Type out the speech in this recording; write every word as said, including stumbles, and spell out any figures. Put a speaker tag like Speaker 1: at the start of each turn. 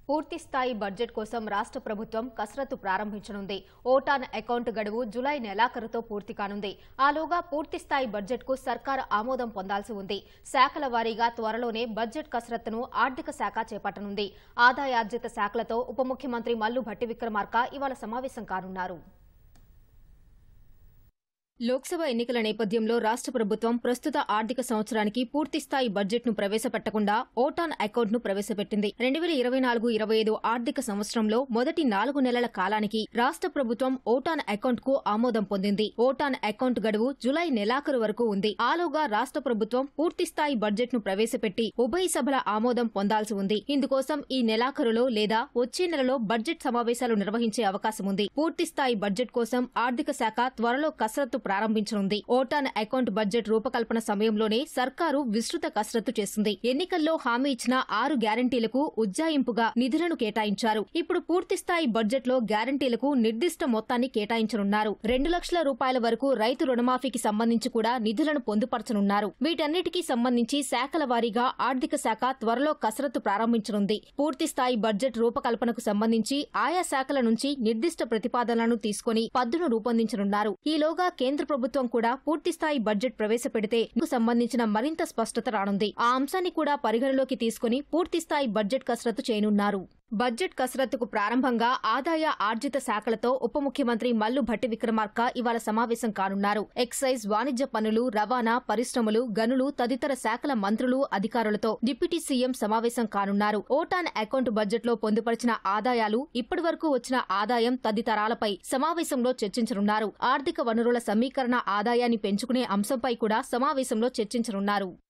Speaker 1: పూర్తి స్థాయి బడ్జెట్ కోసం రాష్ట్ర ప్రభుత్వం కసరత్తు ప్రారంభించనుంది. ఓటాన్ అకౌంట్ గడువు జులై నెలాఖరుతో పూర్తి కానుంది. ఆలోగా పూర్తి స్థాయి బడ్జెట్కు సర్కారు ఆమోదం పొందాల్సి ఉంది. శాఖల వారీగా త్వరలోనే బడ్జెట్ కసరత్తును ఆర్థిక శాఖ చేపట్టనుంది. ఆదాయార్జిత శాఖలతో ఉప ముఖ్యమంత్రి మల్లు భట్టి విక్రమార్క ఇవాళ సమావేశం కానున్నారు. లోక్సభ ఎన్నికల నేపథ్యంలో రాష్ట్ర ప్రభుత్వం ప్రస్తుత ఆర్థిక సంవత్సరానికి పూర్తిస్థాయి బడ్జెట్ ను ప్రవేశపెట్టకుండా ఓటాన్ అకౌంట్ ను ప్రవేశపెట్టింది. రెండు వేల ఇరవై నాలుగు ఇరవై ఐదు ఆర్థిక సంవత్సరంలో మొదటి నాలుగు నెలల కాలానికి రాష్ట్ర ప్రభుత్వం ఓటాన్ అకౌంట్ కు ఆమోదం పొందింది. ఓటాన్ అకౌంట్ గడువు జులై నెలాఖరు వరకు ఉంది. ఆలోగా రాష్ట్ర ప్రభుత్వం పూర్తిస్థాయి బడ్జెట్ ను ప్రవేశపెట్టి ఉభయ సభల ఆమోదం పొందాల్సి ఉంది. ఇందుకోసం ఈ నెలాఖరులో లేదా వచ్చే నెలలో బడ్జెట్ సమావేశాలు నిర్వహించే అవకాశం ఉంది. పూర్తిస్థాయి బడ్జెట్ కోసం ఆర్థిక శాఖ త్వరలో కసరత్తు ప్రారంభించనుంది. ఓటాన్ అకౌంట్ బడ్జెట్ రూపకల్పన సమయంలోనే సర్కారు విస్తృత కసరత్తు చేస్తుంది. ఎన్నికల్లో హామీ ఇచ్చిన ఆరు గ్యారంటీలకు ఉజ్జాయింపుగా నిధులను కేటాయించారు. ఇప్పుడు పూర్తిస్థాయి బడ్జెట్ లో గ్యారంటీలకు నిర్దిష్ట మొత్తాన్ని కేటాయించనున్నారు. రెండు లక్షల రూపాయల వరకు రైతు రుణమాఫీకి సంబంధించి కూడా నిధులను పొందుపరచనున్నారు. వీటన్నిటికీ సంబంధించి శాఖల వారీగా ఆర్థిక శాఖ త్వరలో కసరత్తు ప్రారంభించనుంది. పూర్తిస్థాయి బడ్జెట్ రూపకల్పనకు సంబంధించి ఆయా శాఖల నుంచి నిర్దిష్ట ప్రతిపాదనలను తీసుకుని పద్దును రూపొందించనున్నారు. ఈలోగా కేంద్ర ప్రభుత్వం కూడా పూర్తిస్థాయి బడ్జెట్ ప్రవేశపెడితే ఇందుకు సంబంధించిన మరింత స్పష్టత రానుంది. ఆ అంశాన్ని కూడా పరిగణలోకి తీసుకుని పూర్తిస్థాయి బడ్జెట్ కసరత్తు చేయనున్నారు. బడ్జెట్ కసరత్తుకు ప్రారంభంగా ఆదాయ ఆర్జిత శాఖలతో ఉప ముఖ్యమంత్రి మల్లు భట్టి విక్రమార్క ఇవాళ సమావేశం కానున్నారు. ఎక్సైజ్, వాణిజ్య పన్నులు, రవాణా, పరిశ్రమలు, గనులు తదితర శాఖల మంత్రులు, అధికారులతో డిప్యూటీ సీఎం సమావేశం కానున్నారు. ఓటాన్ అకౌంట్ బడ్జెట్ లో పొందుపరిచిన ఆదాయాలు, ఇప్పటివరకు వచ్చిన ఆదాయం తదితరాలపై సమావేశంలో చర్చించనున్నారు. ఆర్థిక వనరుల సమీకరణ ఆదాయాన్ని పెంచుకునే అంశంపై కూడా సమావేశంలో చర్చించనున్నారు.